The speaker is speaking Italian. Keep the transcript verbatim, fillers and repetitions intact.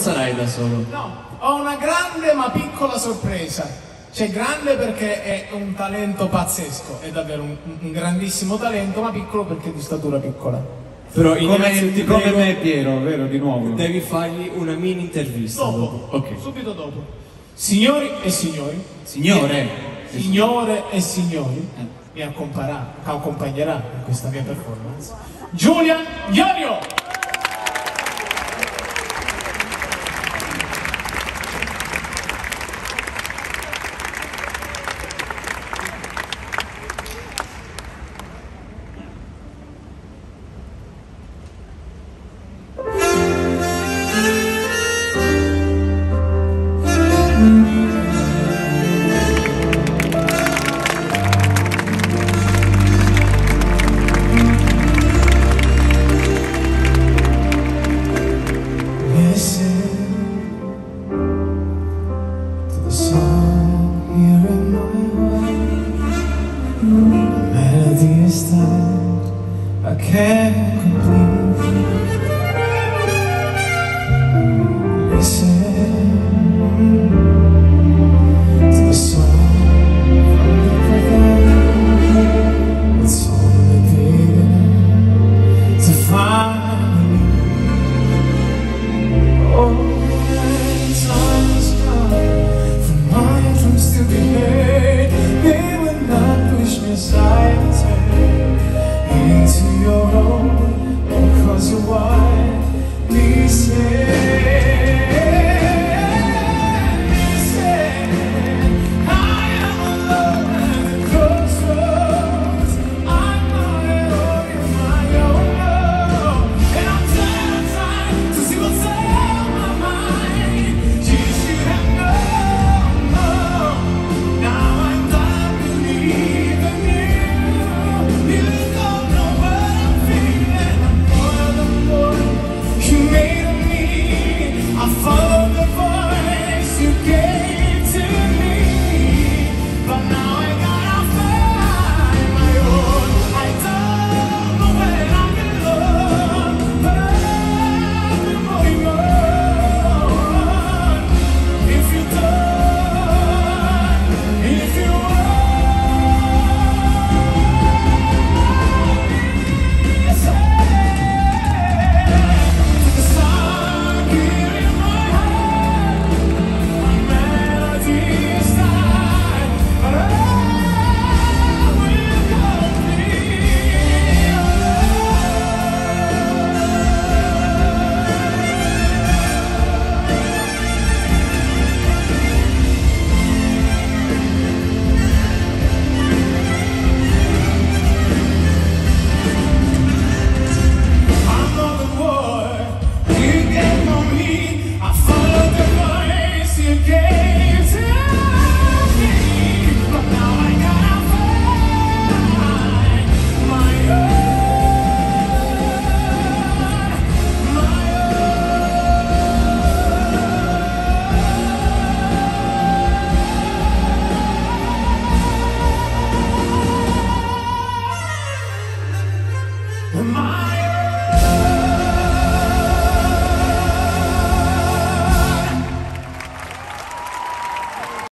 sarai da solo. No, ho una grande ma piccola sorpresa. Cioè grande perché è un talento pazzesco, è davvero un, un grandissimo talento, ma piccolo perché è di statura piccola. Però come, ti come prego, me Piero, vero, di nuovo. Devi fargli una mini intervista. Dopo, dopo. Okay. Subito dopo. Signori e signori. Signore. Signore e signori. Eh. Mi accompagnerà, accompagnerà in questa mia performance. Julian Iorio!